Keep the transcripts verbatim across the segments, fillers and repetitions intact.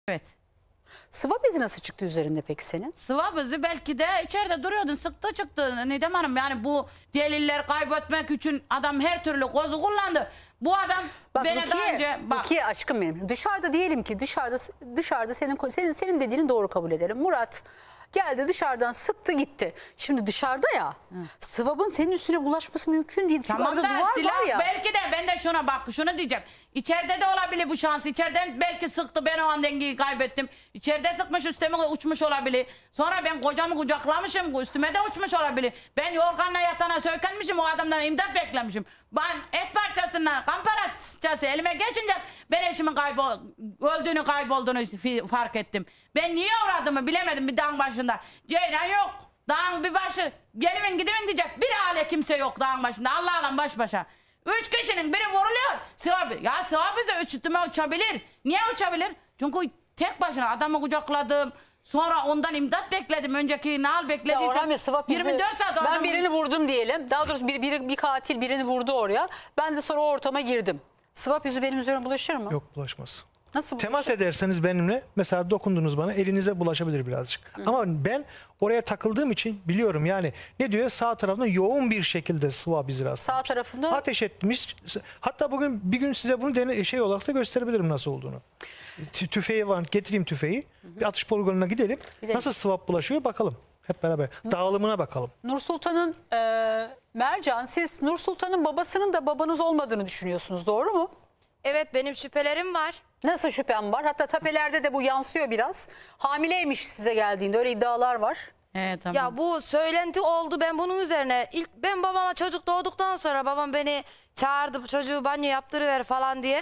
Evet. Sıva bezi nasıl çıktı üzerinde peki senin? Sıva bezi belki de içeride duruyordun, sıktı çıktı. Nidem Hanım, yani bu deliller kaybetmek için adam her türlü kozu kullandı. Bu adam Bak, beni Rukiye, daha önce... Bak, Rukiye aşkım benim. Dışarıda diyelim ki dışarıda dışarıda senin senin senin dediğini doğru kabul edelim. Murat geldi dışarıdan sıktı gitti. Şimdi dışarıda ya. Hı. Sıvabın senin üstüne ulaşması mümkün değil. Çünkü tamam da duvar silah var ya. belki de ben de şuna bak şunu diyeceğim. İçeride de olabilir bu şans. İçeriden belki sıktı, ben o an dengeyi kaybettim. İçeride sıkmış, üstüme uçmuş olabilir. Sonra ben kocamı kucaklamışım, üstüme de uçmuş olabilir. Ben yorganla yatağına sökenmişim, o adamdan imdat beklemişim. Ben et parçasından kan parçası elime geçince ben eşimin kaybol öldüğünü kaybolduğunu fark ettim. Ben niye uğradığımı bilemedim bir dağın başında. Ceylan yok. Dağın bir başı. Gelin gidin diyecek. Bir aile kimse yok dağın başında. Allah Allah baş başa. Üç kişinin biri vuruluyor. Sıva, ya sıva bize üstüme uçabilir. Niye uçabilir? Çünkü tek başına adamı kucakladım. Sonra ondan imdat bekledim. Önceki nal beklediysem yirmi dört saat ben adamı... birini vurdum diyelim. Daha doğrusu bir, bir, bir katil birini vurdu oraya. Ben de sonra o ortama girdim. Swap yüzü benim üzerime bulaşır mı? Yok, bulaşmaz. Nasıl bulaşır? Temas ederseniz benimle, mesela dokundunuz bana, elinize bulaşabilir birazcık. Hı. Ama ben oraya takıldığım için biliyorum yani. Ne diyor? Sağ tarafında yoğun bir şekilde swab izi rastlamış. Sağ tarafında? Ateş etmiş. Hatta bugün bir gün size bunu dene, şey olarak da gösterebilirim nasıl olduğunu. Tüfeği var. Getireyim tüfeği. Hı hı. Bir atış poligonuna gidelim. gidelim. Nasıl swab bulaşıyor bakalım. Hep beraber. Dağılımına bakalım. Nur Sultan'ın e, Mercan, siz Nur Sultan'ın babasının da babanız olmadığını düşünüyorsunuz, doğru mu? Evet, benim şüphelerim var. Nasıl şüphem var? Hatta tapelerde de bu yansıyor biraz. Hamileymiş size geldiğinde, öyle iddialar var. Evet, tamam. Ya bu söylenti oldu, ben bunun üzerine ilk ben babama çocuk doğduktan sonra babam beni çağırdı, çocuğu banyo yaptırıver falan diye.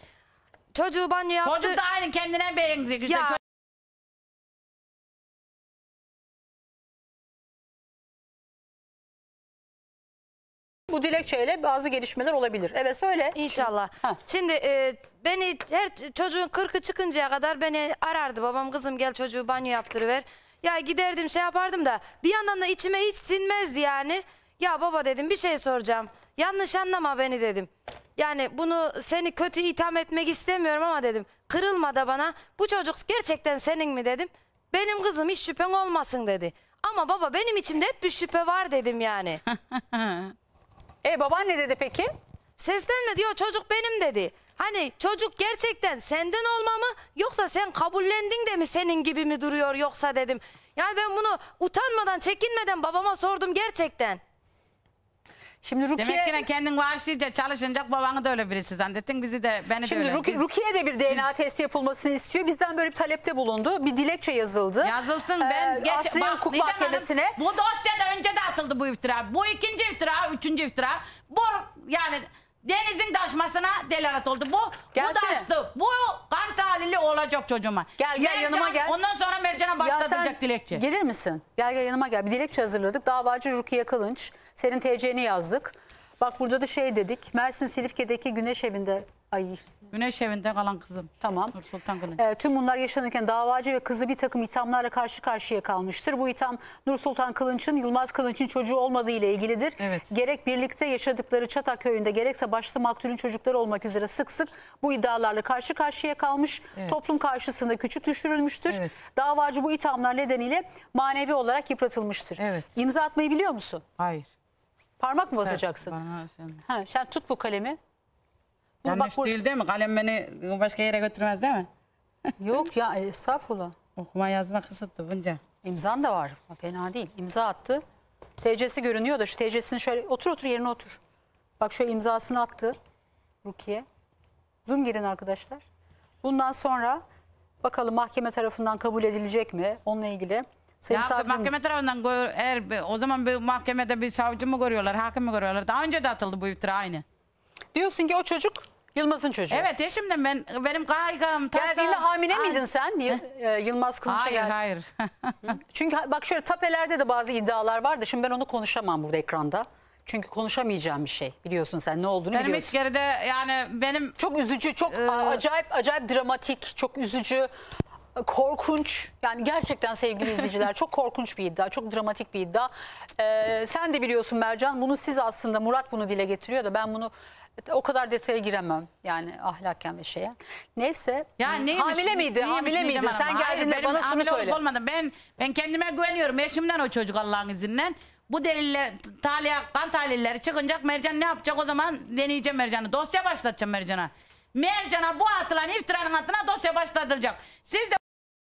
Çocuğu banyo yaptı. Çocuk da aynı kendine benziyor. İşte Ya. Bu dilekçeyle bazı gelişmeler olabilir. Evet, söyle. İnşallah. Ha. Şimdi e, beni her çocuğun kırkı çıkıncaya kadar beni arardı. Babam, kızım gel çocuğu banyo yaptırıver. Ya giderdim, şey yapardım da bir yandan da içime hiç sinmezdi yani. Ya baba dedim, bir şey soracağım. Yanlış anlama beni dedim. Yani bunu seni kötü itham etmek istemiyorum ama dedim. Kırılma da bana. Bu çocuk gerçekten senin mi dedim. Benim kızım, hiç şüphen olmasın dedi. Ama baba benim içimde hep bir şüphe var dedim yani. E baban ne dedi peki? Seslenme diyor, çocuk benim dedi. Hani çocuk gerçekten senden olma mı, yoksa sen kabullendin de mi senin gibi mi duruyor yoksa dedim. Yani ben bunu utanmadan, çekinmeden babama sordum gerçekten. Şimdi Rukiye... Demek ki kendin vahşice çalışınca babanı da öyle birisi zannettin, bizi de, beni Şimdi de öyle. Rukiye, Biz... Rukiye de bir D N A testi yapılmasını istiyor. Bizden böyle bir talepte bulundu. Bir dilekçe yazıldı. Yazılsın. Ben ee, geç, Asliye bak, Hukuk Nidem Mahkemesi'ne. Hanım, bu dosyada önce de atıldı bu iftira. Bu ikinci iftira, üçüncü iftira. Bu yani Deniz'in taşmasına delalet oldu. Bu, bu taştı. Bu kan tahlili olacak çocuğuma. Gel gel Mercan, yanıma gel. Ondan sonra Mercan'a başlatacak dilekçe. Gelir misin? Gel gel yanıma gel. Bir dilekçe hazırladık. Davacı Rukiye Kılınç. Senin T C'ni yazdık. Bak burada da şey dedik. Mersin Silifke'deki Güneş Evi'nde... Ay. Güneş Evi'nde kalan kızım. Tamam. Nur Sultan Kılınç. E, tüm bunlar yaşanırken davacı ve kızı bir takım ithamlarla karşı karşıya kalmıştır. Bu itham Nur Sultan Kılınç'ın Yılmaz Kılınç'ın çocuğu olmadığı ile ilgilidir. Evet. Gerek birlikte yaşadıkları Çatak Köyü'nde gerekse başta maktulün çocukları olmak üzere sık sık bu iddialarla karşı karşıya kalmış. Evet. Toplum karşısında küçük düşürülmüştür. Evet. Davacı bu ithamlar nedeniyle manevi olarak yıpratılmıştır. Evet. İmza atmayı biliyor musun? Hayır. Parmak mı basacaksın? Bana sen... Ha, sen tut bu kalemi. Bu, Yanlış bak, değil değil mi? Kalem beni başka yere götürmez değil mi? Yok ya, estağfurullah. Okuma yazma kısıtlı bunca. İmzan da var. Fena değil. İmza attı. T C'si görünüyor da şu T C'sini şöyle otur otur yerine otur. Bak şöyle imzasını attı Rukiye. Zoom girin arkadaşlar. Bundan sonra bakalım mahkeme tarafından kabul edilecek mi? Onunla ilgili. Sayın Ya savcım... mahkeme tarafından eğer o zaman bir mahkemede bir savcı mı görüyorlar, hakim mi görüyorlar? Daha önce de atıldı bu iftira aynı. Diyorsun ki o çocuk Yılmaz'ın çocuğu. Evet eşimden ben benim kaygım. Geldiğinde hamile miydin sen Yılmaz Kılınç'a? Hayır geldi. hayır. Çünkü bak şöyle tapelerde de bazı iddialar var da şimdi ben onu konuşamam burada ekranda. Çünkü konuşamayacağım bir şey. Biliyorsun sen ne olduğunu benim biliyorsun. hiç geride yani benim... Çok üzücü, çok e... acayip acayip dramatik, çok üzücü. korkunç. Yani gerçekten sevgili izleyiciler çok korkunç bir iddia. Çok dramatik bir iddia. Ee, sen de biliyorsun Mercan. Bunu siz aslında Murat bunu dile getiriyor da ben bunu o kadar detaya giremem. Yani ahlaken ve şeye. Neyse. Ya neymiş, hamile miydi? neymiş Hamile Didem miydi? Hanım? Sen Hayır, geldiğinde benim bana şunu hamile olup söyle. olmadım. Ben ben kendime güveniyorum. Eşimden o çocuk Allah'ın izniyle. Bu deliller, tahliye, kan tahlilleri çıkınca Mercan ne yapacak o zaman deneyeceğim Mercan'ı. Dosya başlatacağım Mercan'a. Mercan'a bu atılan iftiranın altına dosya başlatılacak. Siz de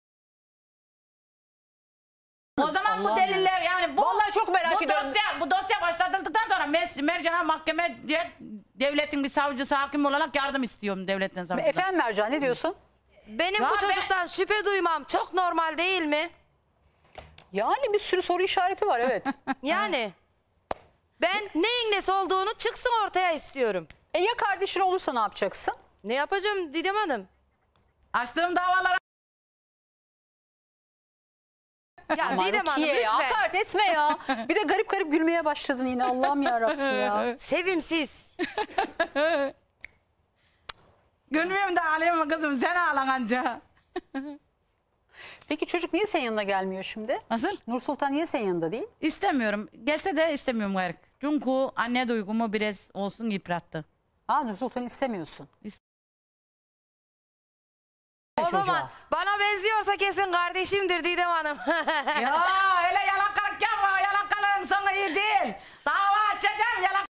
o zaman Allah'ım bu deliller yani bu, Vallahi çok merak bu ediyorum. dosya, bu dosya başlatıldıktan sonra Mer- Mercan'a mahkeme diye devletin bir savcısı hakim olarak yardım istiyorum devletten savcıdan. Efendim Mercan ne diyorsun? Benim Ya bu ben- çocuktan şüphe duymam çok normal değil mi? Yani bir sürü soru işareti var evet. Yani ben neyin nesi olduğunu çıksın ortaya istiyorum. E ya kardeşin olursa ne yapacaksın? Ne yapacağım Didem Hanım? Açtığım davalara Ya Aman Didem Hanım Rukiye ya, lütfen. hakaret etme ya. Bir de garip garip gülmeye başladın yine Allah'ım yarabbim ya. Sevimsiz. gülmüyorum da ağlayayım kızım sen ağlan anca. Peki çocuk niye senin yanına gelmiyor şimdi? Nasıl? Nur Sultan niye senin yanında değil? İstemiyorum. Gelse de istemiyorum gayrı. Çünkü anne duygumu biraz olsun yıprattı. Ha Nur Sultan'ı istemiyorsun. O Çocuğa. zaman bana benziyorsa kesin kardeşimdir Didem Hanım. Ya öyle yalakalık yapma. Yalakalığın sonu iyi değil. Dava açacağım yalak.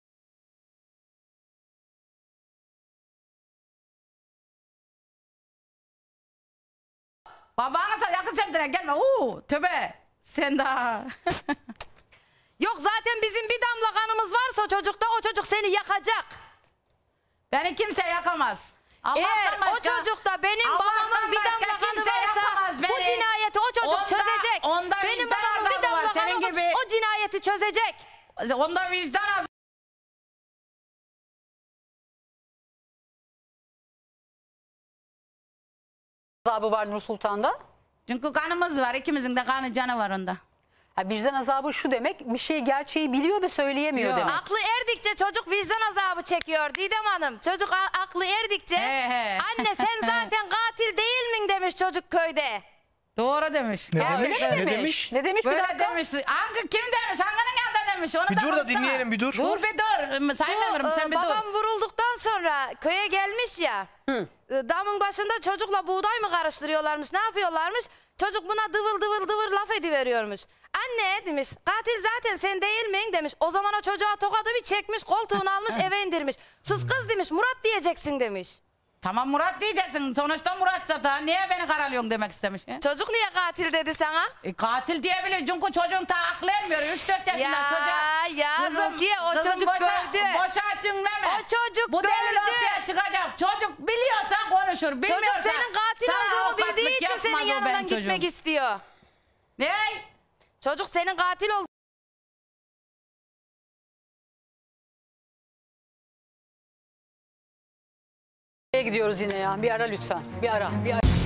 Babanıza yakın semtine gelme. Uuu tövbe. Sen daha. Yok zaten bizim bir damla kanımız varsa o çocukta o çocuk seni yakacak. Beni kimse yakamaz. Allah'tan Eğer o başka- çocukta benim Allah'tan babamın bir başka damla kanı kimse varsa yakamaz bu beni. cinayeti o çocuk Onda- çözecek. onda benim vicdan babamın bir azabı var, damla senin kanı gibi. o cinayeti çözecek. Onda vicdan az. Azabı var Nur Sultan'da. Çünkü kanımız var. İkimizin de kanı canı var onda. Ha, vicdan azabı şu demek, bir şey gerçeği biliyor ve söyleyemiyor Yok. demek. Aklı erdikçe çocuk vicdan azabı çekiyor Didem Hanım. Çocuk a- aklı erdikçe He he. anne sen zaten katil değil mi demiş çocuk köyde. Doğru demiş. Ne Gerçekten demiş? Öyle Ne mi? demiş? Ne demiş bir Böyle dakika? demiş. Hangi kim demiş? Hanginin yanında demiş? Onu Bir da dur da konuşsana. dinleyelim, bir dur. Dur bir dur. Saymıyorum Bu, sen e, bir dur. babam vurulduktan sonra köye gelmiş ya. e, Damın başında çocukla buğday mı karıştırıyorlarmış, ne yapıyorlarmış? Çocuk buna dıvıl dıvıl dıvıl laf ediveriyormuş. Anne demiş, katil zaten sen değil miyim demiş. O zaman o çocuğa tokadı bir çekmiş, koltuğunu almış eve indirmiş. Sus kız demiş, Murat diyeceksin demiş. Tamam Murat diyeceksin. Sonuçta Murat zaten. Niye beni karalıyorsun demek istemiş. he? Çocuk niye katil dedi sana? E, katil diyebilir. Çünkü çocuğun ta aklı ermiyor. üç dört yaşında Ya, çocuğa. ya Rukiye, o çocuk boşa, gördü. Boşa dinleme. O çocuk Bu delil gördü. ortaya çıkacak. Çocuk biliyorsa konuşur. Bilmiyorsa Çocuk senin katil sana olduğunu avukatlık bildiği için yapmaz senin o yanından benim gitmek çocuğum. istiyor. Ne? Çocuk senin katil olduğunu Nereye gidiyoruz yine ya? Bir ara lütfen. Bir ara. Bir ara.